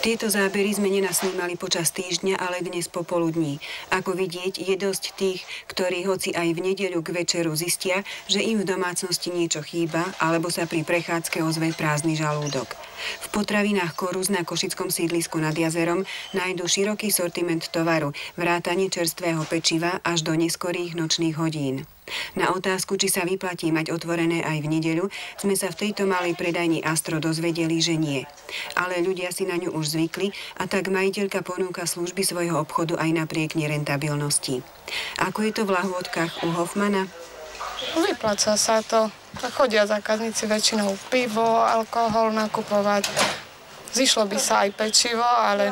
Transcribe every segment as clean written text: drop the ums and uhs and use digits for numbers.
Tieto zábery sme nenasnímali počas týždňa, ale dnes popoludní. Ako vidieť, je dosť tých, ktorí hoci aj v nedeľu k večeru zistia, že im v domácnosti niečo chýba, alebo sa pri prechádzke ozve prázdny žalúdok. V potravinách Koruz na košickom sídlisku nad jazerom nájdu široký sortiment tovaru, vrátane čerstvého pečiva až do neskorých nočných hodín. Na otázku, či sa vyplatí mať otvorené aj v nedeľu, sme sa v tejto malej predajni Astro dozvedeli, že nie. Ale ľudia si na ňu už zvykli a tak majiteľka ponúka služby svojho obchodu aj napriek nerentabilnosti. Ako je to v lahôdkach u Hofmana? Vypláca sa to. Chodia zákazníci väčšinou pivo, alkohol nakupovať. Zišlo by sa aj pečivo, ale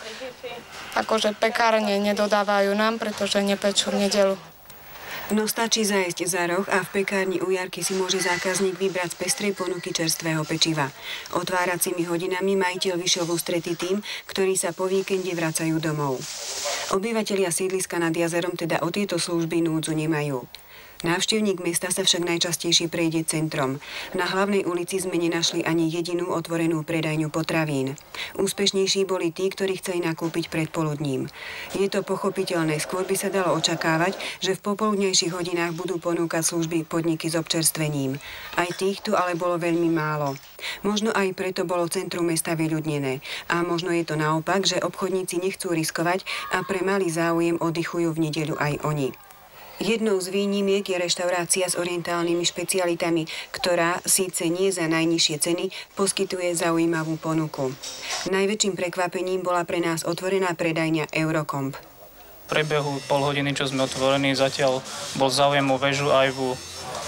akože pekárne nedodávajú nám, pretože nepečú v nedeľu. No stačí zájsť za roh a v pekárni u Jarky si môže zákazník vybrať z pestrej ponuky čerstvého pečiva. Otváracími hodinami majiteľ vyšiel v ústrety tým, ktorí sa po víkende vracajú domov. Obyvatelia sídliska nad jazerom teda o tieto služby núdzu nemajú. Návštevník mesta sa však najčastejšie prejde centrom. Na hlavnej ulici sme nenašli ani jedinú otvorenú predajňu potravín. Úspešnejší boli tí, ktorí chceli nakúpiť predpoludním. Je to pochopiteľné, skôr by sa dalo očakávať, že v popoludnejších hodinách budú ponúkať služby podniky s občerstvením. Aj tých tu ale bolo veľmi málo. Možno aj preto bolo centrum mesta vyľudnené. A možno je to naopak, že obchodníci nechcú riskovať a pre malý záujem oddychujú v nedeľu aj oni. Jednou z výnimiek je reštaurácia s orientálnymi špecialitami, ktorá síce nie za najnižšie ceny poskytuje zaujímavú ponuku. Najväčším prekvapením bola pre nás otvorená predajňa Eurocomp. V priebehu pol hodiny, čo sme otvorení, zatiaľ bol záujem o väžu aj v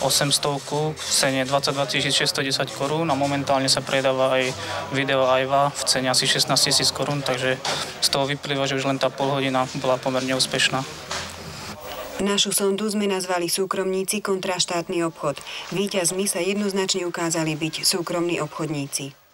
800 v cene 22 610 korún a momentálne sa predáva aj video Ajva v cene asi 16 000 korún, takže z toho vyplýva, že už len tá pol hodina bola pomerne úspešná. Našu sondu sme nazvali súkromníci kontra štátny obchod. Víťazmi sa jednoznačne ukázali byť súkromní obchodníci.